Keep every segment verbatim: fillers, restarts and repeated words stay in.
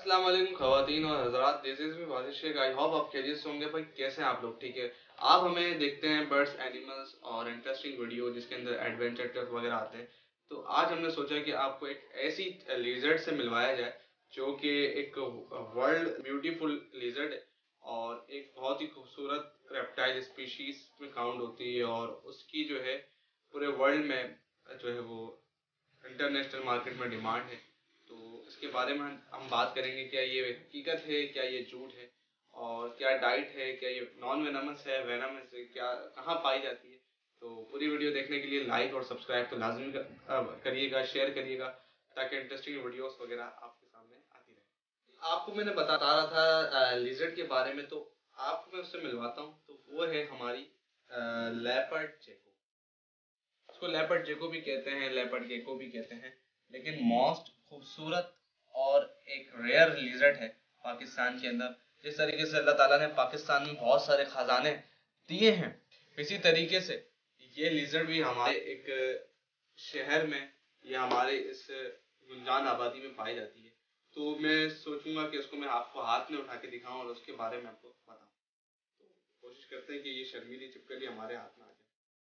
अस्सलाम वालेकुम ख़वातीन और हज़रात, this is me Wajid Shaikh. I hope आप खैरियत से होंगे। भाई कैसे हैं आप लोग? ठीक है। आप हमें देखते हैं बर्ड्स, एनिमल्स और इंटरेस्टिंग वीडियो जिसके अंदर एडवेंचर टिप्स वगैरह आते हैं। तो आज हमने सोचा कि आपको एक ऐसी लिजर्ड से मिलवाया जाए जो कि एक वर्ल्ड ब्यूटीफुल लिजर्ड है और एक बहुत ही खूबसूरत रेप्टाइल स्पीशीज में काउंट होती है और उसकी जो है पूरे वर्ल्ड में जो है वो इंटरनेशनल मार्केट में डिमांड है। तो इसके बारे में हम बात करेंगे, क्या ये हकीकत है, क्या ये झूठ है और क्या डाइट है, क्या ये नॉन वेनमस है, वेनमस है, क्या कहाँ पाई जाती है। तो पूरी वीडियो देखने के लिए लाइक और सब्सक्राइब तो लाजमी करिएगा, शेयर करिएगा ताकि इंटरेस्टिंग वीडियोस वगैरह आपके सामने आती रहे। आपको मैंने बता रहा था लिजर्ड के बारे में, तो आपको मैं उससे मिलवाता हूँ। तो वो है हमारी लेपर्ड जेको। इसको लेपर्ड जेको भी कहते हैं, लेपर्ड गेको भी कहते हैं, लेकिन मोस्ट खूबसूरत और एक रेयर लिजर्ड है पाकिस्तान के अंदर। जिस तरीके से अल्लाह ताला ने पाकिस्तान में बहुत सारे खजाने दिए हैं, इसी तरीके से ये लिजर्ड भी हमारे एक शहर में या हमारे इस गुंजान आबादी में पाई जाती है। तो मैं सोचूंगा कि इसको मैं आपको हाथ में उठा के दिखाऊं और उसके बारे में आपको बताऊं। तो कोशिश करते हैं कि ये शर्मीली चिपकली हमारे हाथ में आ जाए।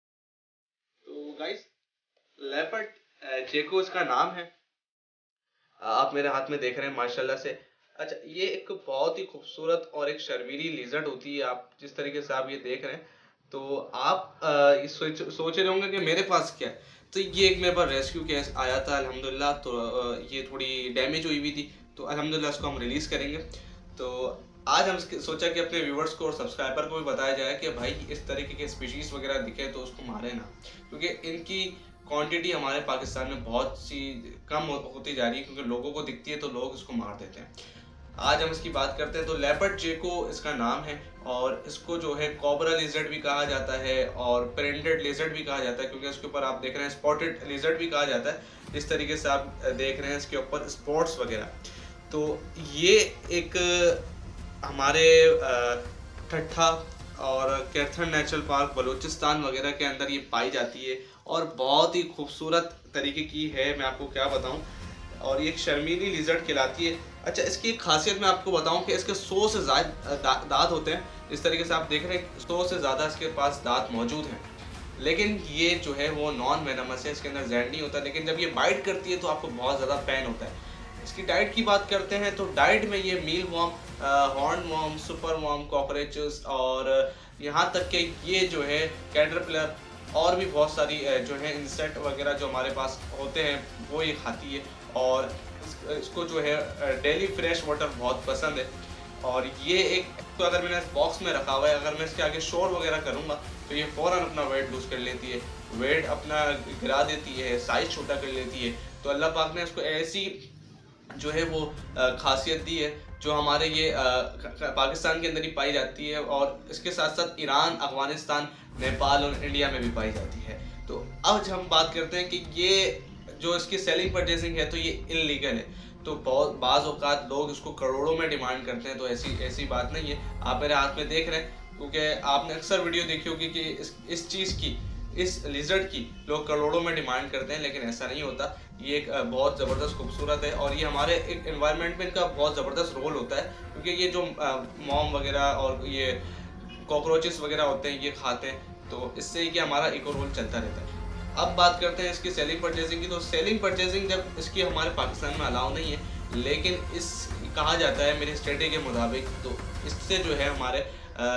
तो गाइस, लेपर्ड जेको इसका नाम है। आप मेरे हाथ में देख रहे हैं माशाल्लाह से। अच्छा, ये एक बहुत ही खूबसूरत और एक शर्मीली लिजर्ड होती है। आप जिस तरीके से आप ये देख रहे हैं, तो आप आ, सोच सोच रहे होंगे कि मेरे पास क्या है। तो ये एक मेरे पास रेस्क्यू केस आया था अल्हम्दुलिल्लाह। तो आ, ये थोड़ी डैमेज हुई हुई थी, तो अल्हम्दुलिल्लाह इसको हम रिलीज़ करेंगे। तो आज हम सोचा कि अपने व्यूवर्स को और सब्सक्राइबर को भी बताया जाए कि भाई इस तरीके के स्पीशीज़ वगैरह दिखे तो उसको मारे ना, क्योंकि इनकी क्वांटिटी हमारे पाकिस्तान में बहुत सी कम होती जा रही है, क्योंकि लोगों को दिखती है तो लोग इसको मार देते हैं। आज हम इसकी बात करते हैं। तो लेपर्ड जेको इसका नाम है और इसको जो है कोबरा लिजर्ड भी कहा जाता है और पेरेंटेड लिजर्ड भी कहा जाता है, क्योंकि इसके ऊपर आप देख रहे हैं स्पॉटेड लिजर्ड भी कहा जाता है। जिस तरीके से आप देख रहे हैं इसके ऊपर स्पॉट्स वगैरह। तो ये एक हमारे ठट्ठा और कैथरन नेशनल पार्क बलूचिस्तान वगैरह के अंदर ये पाई जाती है और बहुत ही खूबसूरत तरीके की है, मैं आपको क्या बताऊं। और ये एक शर्मीली लिजर्ड कहलाती है। अच्छा, इसकी एक खासियत मैं आपको बताऊं कि इसके सौ से ज़्यादा दा, दांत होते हैं। इस तरीके से आप देख रहे हैं सौ से ज़्यादा इसके पास दांत मौजूद हैं, लेकिन ये जो है वो नॉन वेनमस है, इसके अंदर जहर नहीं होता। लेकिन जब ये बाइट करती है तो आपको बहुत ज़्यादा पेन होता है। इसकी डाइट की बात करते हैं तो डाइट में ये mealworm, hornworm, superworm, cockroaches और यहाँ तक कि ये जो है कैटरपिलर और भी बहुत सारी जो है इंसेक्ट वगैरह जो हमारे पास होते हैं वो ये खाती है। और इसको जो है डेली फ्रेश वाटर बहुत पसंद है। और ये एक तो अगर मैंने इस बॉक्स में रखा हुआ है, अगर मैं इसके आगे शोर वगैरह करूँगा तो ये फ़ौरन अपना वेट लूज़ कर लेती है, वेट अपना गिरा देती है, साइज़ छोटा कर लेती है। तो अल्लाह पाक ने इसको ऐसी जो है वो खासियत दी है जो हमारे ये पाकिस्तान के अंदर ही पाई जाती है और इसके साथ साथ ईरान, अफगानिस्तान, नेपाल और इंडिया में भी पाई जाती है। तो अब हम बात करते हैं कि ये जो इसकी सेलिंग परचेजिंग है तो ये इलीगल है। तो बहुत बाज़ औक़ात लोग इसको करोड़ों में डिमांड करते हैं, तो ऐसी ऐसी बात नहीं है। आप मेरे हाथ में देख रहे हैं क्योंकि आपने अक्सर वीडियो देखी होगी कि इस इस चीज़ की, इस लिजर्ड की लोग करोड़ों में डिमांड करते हैं, लेकिन ऐसा नहीं होता। ये एक बहुत ज़बरदस्त खूबसूरत है और ये हमारे एक एनवायरनमेंट में इनका बहुत ज़बरदस्त रोल होता है, क्योंकि ये जो मॉम वगैरह और ये कॉकरोचेस वगैरह होते हैं ये खाते हैं, तो इससे कि हमारा इको रोल चलता रहता है। अब बात करते हैं इसकी सेलिंग परचेजिंग की। तो सेलिंग परचेजिंग जब इसकी हमारे पाकिस्तान में अलाउ नहीं है, लेकिन इस कहा जाता है मेरी स्टडी के मुताबिक, तो इससे जो है हमारे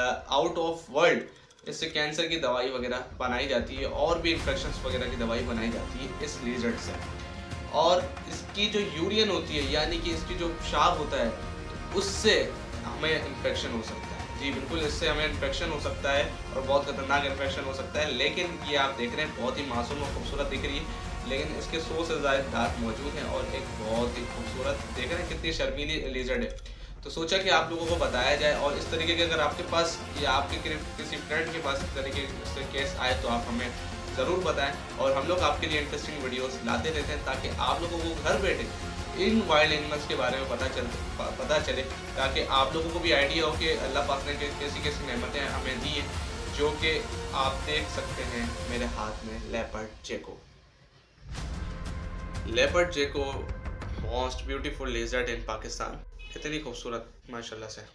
आउट ऑफ वर्ल्ड इससे कैंसर की दवाई वगैरह बनाई जाती है और भी इन्फेक्शंस वगैरह की दवाई बनाई जाती है इस लिजर्ड से। और इसकी जो यूरियन होती है, यानी कि इसकी जो पेशाब होता है, तो उससे हमें इन्फेक्शन हो सकता है। जी बिल्कुल, इससे हमें इन्फेक्शन हो सकता है और बहुत खतरनाक इन्फेक्शन हो सकता है। लेकिन ये आप देख रहे हैं बहुत ही मासूम और खूबसूरत दिख रही है, लेकिन इसके सौ से ज़्यादा दांत मौजूद हैं और एक बहुत ही खूबसूरत, देख रहे हैं कितनी शर्मीली लिजर्ड है। तो सोचा कि आप लोगों को बताया जाए। और इस तरीके के अगर आपके पास या आपके किसी फ्रेंड के पास इस तरीके से केस आए तो आप हमें ज़रूर बताएं और हम लोग आपके लिए इंटरेस्टिंग वीडियोस लाते रहते हैं, ताकि आप लोगों को घर बैठे इन वाइल्ड एनिमल्स के बारे में पता चल पता चले, ताकि आप लोगों को भी आइडिया हो कि अल्लाह पाक ने कैसी कैसी नेमतें हमें दी हैं, जो कि आप देख सकते हैं मेरे हाथ में leopard gecko. Leopard gecko most beautiful lizard in Pakistan. कितनी खूबसूरत माशाल्लाह से।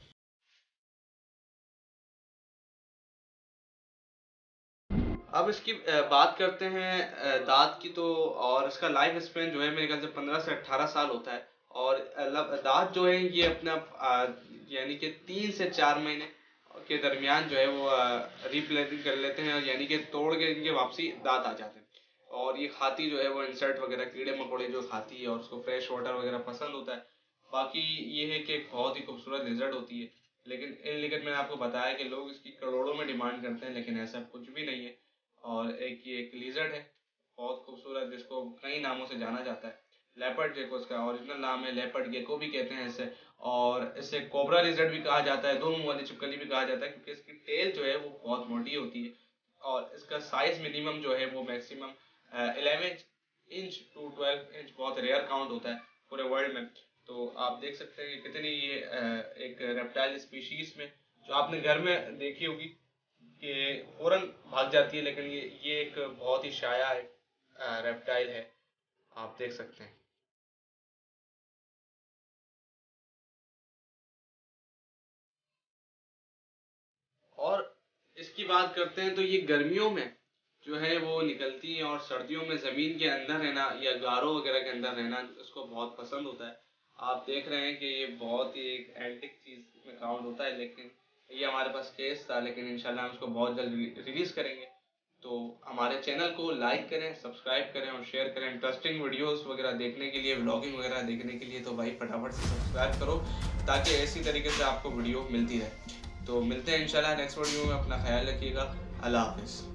अब इसकी अ, बात करते हैं अ, दाँत की, तो और इसका लाइफ स्पैन जो है मेरे ख्याल से पंद्रह से अठारह साल होता है। और अ, लब दाँत जो है ये अपना अ, यानी कि तीन से चार महीने के दरमियान जो है वो अ, रिप्लेनिंग कर लेते हैं, और यानी कि तोड़ के इनके वापसी दाँत आ जाते हैं। और ये खाती जो है वो इंसेक्ट वगैरह, कीड़े-मकोड़े जो खाती है, और उसको फ्रेश वाटर वगैरह पसंद होता है। बाकी ये है कि एक बहुत ही खूबसूरत लिज़र्ड होती है। लेकिन इन लेकिन मैंने आपको बताया कि लोग इसकी करोड़ों में डिमांड करते हैं, लेकिन ऐसा कुछ भी नहीं है। और एक ये एक लिज़र्ड है, बहुत खूबसूरत, जिसको कई नामों से जाना जाता है। लेपर्ड गेको इसका ओरिजिनल नाम है, लेपर्ड गेको भी कहते हैं इसे। और इसे कोबरा लिज़र्ड भी कहा जाता है, दो मुंह वाली छिपकली भी कहा जाता है, क्योंकि इसकी टेल जो है वो बहुत मोटी होती है। और इसका साइज मिनिमम जो है वो maximum eleven inch to twelve inch बहुत रेयर काउंट होता है पूरे वर्ल्ड में। तो आप देख सकते हैं कि कितनी ये अ, एक रेप्टाइल स्पीशीज में, जो आपने घर में देखी होगी कि फौरन भाग जाती है, लेकिन ये ये एक बहुत ही शाया रेप्टाइल है, आप देख सकते हैं। और इसकी बात करते हैं तो ये गर्मियों में जो है वो निकलती है, और सर्दियों में ज़मीन के अंदर रहना या गारों वगैरह के अंदर रहना उसको बहुत पसंद होता है। आप देख रहे हैं कि ये बहुत ही एक एंटिक चीज़ में काउंट होता है, लेकिन ये हमारे पास केस था, लेकिन इंशाल्लाह हम इसको बहुत जल्द रिलीज़ करेंगे। तो हमारे चैनल को लाइक करें, सब्सक्राइब करें और शेयर करें। इंटरेस्टिंग वीडियोस वगैरह देखने के लिए, व्लॉगिंग वगैरह देखने के लिए तो भाई फटाफट से सब्सक्राइब करो, ताकि ऐसी तरीके से आपको वीडियो मिलती रहे। तो मिलते हैं इंशाल्लाह नेक्स्ट वीडियो में। अपना ख्याल रखिएगा। अल्लाह हाफिज़।